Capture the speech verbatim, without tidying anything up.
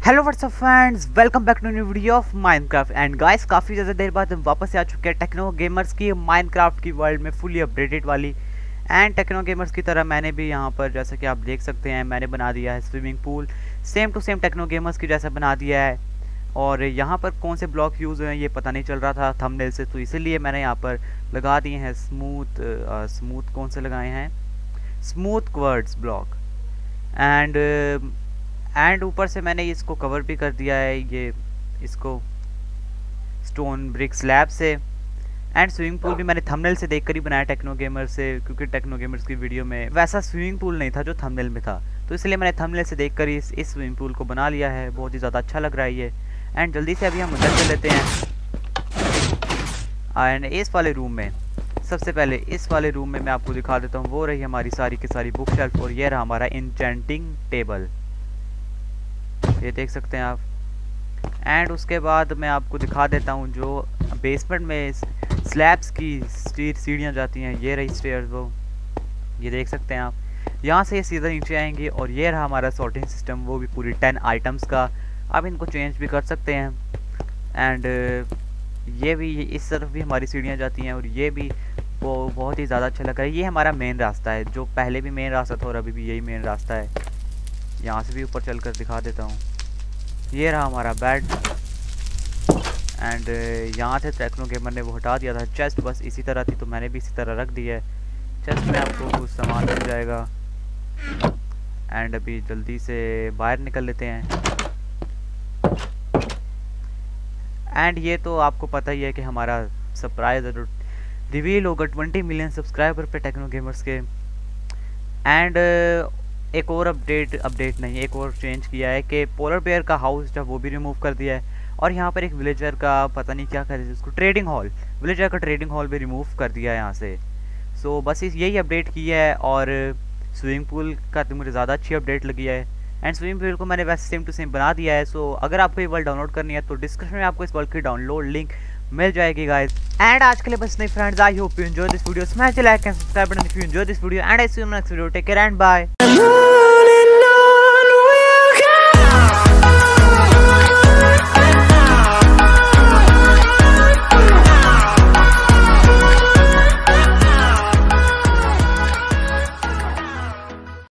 Hello WhatsApp friends, welcome back to new video of Minecraft. And guys, काफ़ी ज़्यादा देर बाद हम वापस से आ चुके हैं टेक्नो गेमर्स की माइनक्राफ्ट की वर्ल्ड में फुली अपडेटेड वाली। एंड टेक्नो गेमर्स की तरह मैंने भी यहाँ पर, जैसा कि आप देख सकते हैं, मैंने बना दिया है swimming pool same to same Techno Gamers की जैसा बना दिया है। और यहाँ पर कौन से ब्लॉक यूज़ हुए हैं ये पता नहीं चल रहा था थंबनेल से, तो इसीलिए मैंने यहाँ पर लगा दिए हैं स्मूथ स्मूथ कौन से लगाए हैं, smooth quartz block. And and ऊपर से मैंने इसको कवर भी कर दिया है, ये इसको स्टोन ब्रिक स्लैब से। एंड स्विमिंग पूल भी मैंने थंबनेल से देखकर ही बनाया टेक्नो गेमर से, क्योंकि टेक्नो गेमर्स की वीडियो में वैसा स्विमिंग पूल नहीं था जो थंबनेल में था, तो इसलिए मैंने थंबनेल से देखकर ही इस, इस स्विमिंग पूल को बना लिया है। बहुत ही ज़्यादा अच्छा लग रहा है ये। एंड जल्दी से अभी हम अंदर चल लेते हैं। एंड इस वाले रूम में, सबसे पहले इस वाले रूम में मैं आपको दिखा देता हूँ, वो रही हमारी सारी की सारी बुक शेल्फ, और ये रहा हमारा इंचेंटिंग टेबल, ये देख सकते हैं आप। एंड उसके बाद मैं आपको दिखा देता हूँ जो बेसमेंट में स्लैब्स की सीढ़ियाँ जाती हैं, ये रही स्टेयर्स, वो ये देख सकते हैं आप। यहाँ से ये सीधा नीचे आएंगे, और ये रहा हमारा सॉर्टिंग सिस्टम, वो भी पूरी टेन आइटम्स का। आप इनको चेंज भी कर सकते हैं। एंड ये भी, इस तरफ भी हमारी सीढ़ियाँ जाती हैं, और ये भी वो बहुत ही ज़्यादा अच्छा लग रहा है। ये हमारा मेन रास्ता है, जो पहले भी मेन रास्ता था और अभी भी यही मेन रास्ता है। यहाँ से भी ऊपर चल कर दिखा देता हूँ। ये रहा हमारा बेड। एंड यहाँ से टेक्नो गेमर ने वो हटा दिया था। चेस्ट बस इसी तरह थी, तो मैंने भी इसी तरह रख दिया है। चेस्ट में आपको कुछ सामान मिल जाएगा। एंड अभी जल्दी से बाहर निकल लेते हैं। एंड ये तो आपको पता ही है कि हमारा सरप्राइज रिवील होगा ट्वेंटी मिलियन सब्सक्राइबर पे टेक्नो गेमर्स के। एंड एक और अपडेट अपडेट नहीं एक और चेंज किया है कि पोलर बेयर का हाउस जब वो भी रिमूव कर दिया है, और यहाँ पर एक विलेजर का पता नहीं क्या कहते हैं उसको, ट्रेडिंग हॉल, विलेजर का ट्रेडिंग हॉल भी रिमूव कर दिया है यहाँ से। सो so, बस इस यही अपडेट की है। और स्विमिंग पूल का तो मुझे ज़्यादा अच्छी अपडेट लगी है। एंड स्विमिंग पूल को मैंने वैसे सेम टू सेम बना दिया है। सो so, अगर आपको ये वर्ल्ड डाउनलोड करनी है तो डिस्क्रिप्शन में आपको इस वर्ल्ड की डाउनलोड लिंक मिल जाएगी गाइस। एंड आज के लिए बस नहीं friends, I hope you enjoy this video, smash the like and subscribe button if you enjoy this video, and I see you in next video. Take care and bye.